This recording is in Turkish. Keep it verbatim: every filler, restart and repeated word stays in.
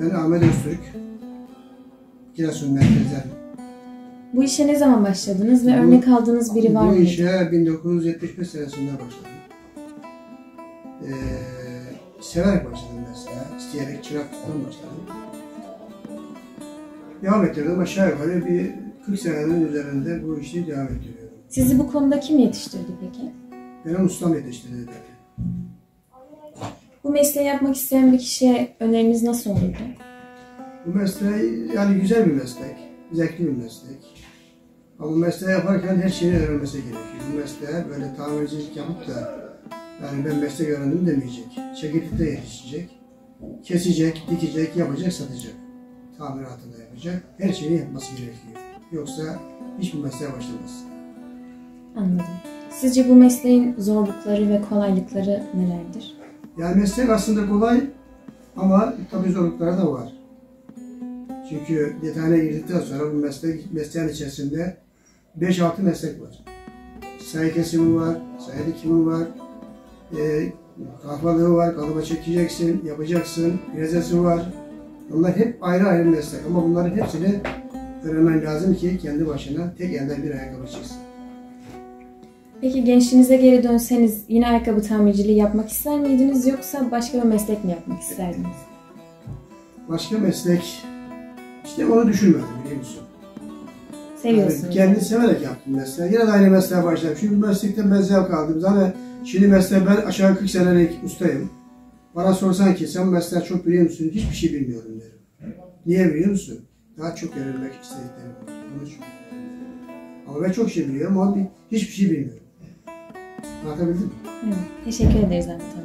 Ben Ahmet Öztürk. Giresun merkezden. Bu işe ne zaman başladınız ve bu, örnek aldığınız biri var mıydı? Bu işe bin dokuz yüz yetmiş beş senesinde başladım. Ee, severek başladım mesela. İsteyerek çıraklıktan başladım. Devam ettirdim. Aşağı yukarı bir kırk senenin üzerinde bu işi devam ettiriyorum. Sizi bu konuda kim yetiştirdi peki? Benim ustam yetiştirdi beni. Bu mesleği yapmak isteyen bir kişiye öneriniz nasıl olurdu? Bu mesleği yani güzel bir meslek, zevkli bir meslek. Ama bu mesleği yaparken her şeyi öğrenmesi gerekiyor. Bu mesleğe böyle tamircilik yapıp da yani ben meslek öğrendim demeyecek. Çekirdekte yetişecek, kesecek, dikecek, yapacak, satacak. Tamiratını yapacak, her şeyi yapması gerekiyor. Yoksa hiçbir mesleğe başlamaz. Anladım. Sizce bu mesleğin zorlukları ve kolaylıkları nelerdir? Yani meslek aslında kolay ama tabii zorlukları da var. Çünkü detayına girdikten sonra bu meslek, mesleğin içerisinde beş altı meslek var. Sayı kesimi var, sayı dikimi var, e, kahvalığı var, kalıba çekeceksin, yapacaksın, frezesi var. Bunlar hep ayrı ayrı meslek ama bunların hepsini öğrenmen lazım ki kendi başına tek elden bir ayakkabı çıksın. Peki gençliğinize geri dönseniz yine ayakkabı tamirciliği yapmak ister miydiniz yoksa başka bir meslek mi yapmak isterdiniz? Başka meslek, işte onu düşünmedim biliyor musun? Seviyorsunuz. Yani kendi severek yaptım mesleği. Yine de aynı mesleğe başladım. Çünkü meslekten ben zevk aldım. Zaten şimdi mesleğe ben aşağı kırk senelik ustayım. Bana sorsan ki sen mesleği çok biliyor musun? Hiçbir şey bilmiyorum derim. Niye biliyor musun? Daha çok öğrenmek istediklerim var. Onun için. Ama ben çok şey biliyorum ama hiçbir şey bilmiyorum. Anlatabildim mi? Evet. Teşekkür ederiz Ahmet Hanım.